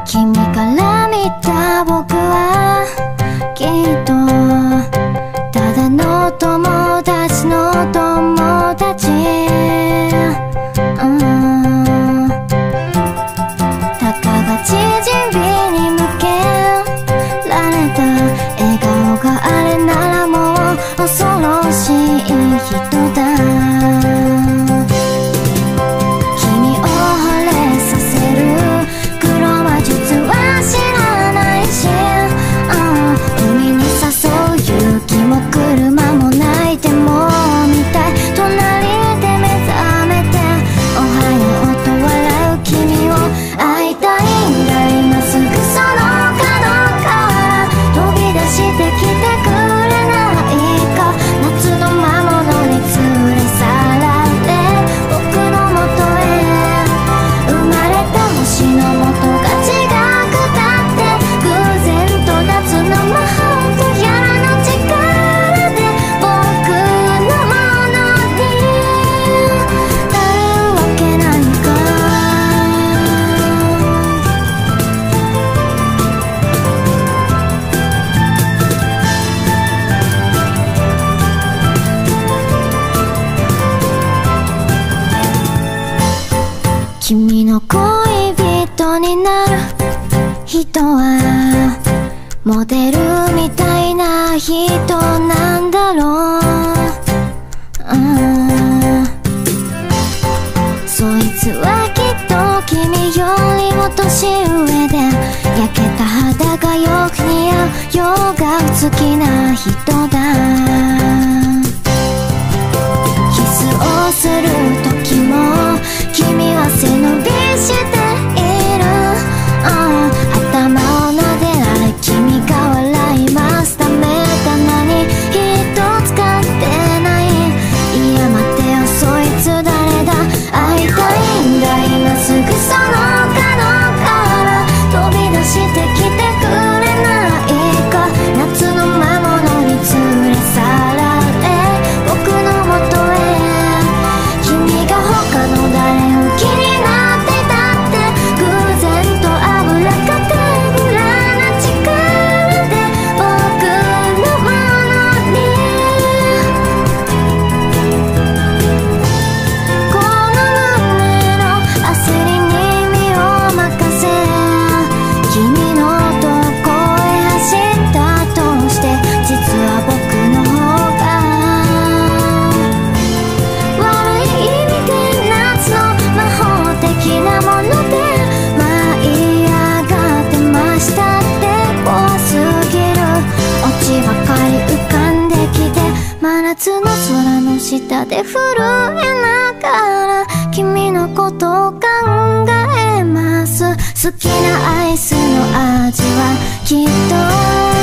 君から見た僕はきっとただの友達の友達、たかが縮みに向けられた笑顔があれならもう恐ろしい人だ。君の恋人になる人はモデルみたいな人なんだろう、そいつはきっと君よりも年上で焼けた肌がよく似合うヨガ好きな人だ。キスをする時も君は背伸びしている、頭を撫でられ君が笑います。ダメだ何一つ買ってない。いや待てよそいつ誰だ。会いたいんだ今すぐその角から飛び出してきてくれないか。夏の魔物に連れ去られ僕のもとへ。君が他の誰を気になってたって偶然と油か手ぶらな力で僕のものに。この胸の焦りに身を任せ君のとこへ走ったとして実は僕の方が悪い意味で夏の魔法的なもので舞い上がってましたって怖すぎる。オチばかり浮かんできて真夏の空の下で震えながら君のことを考えます。好きなアイスの味はきっと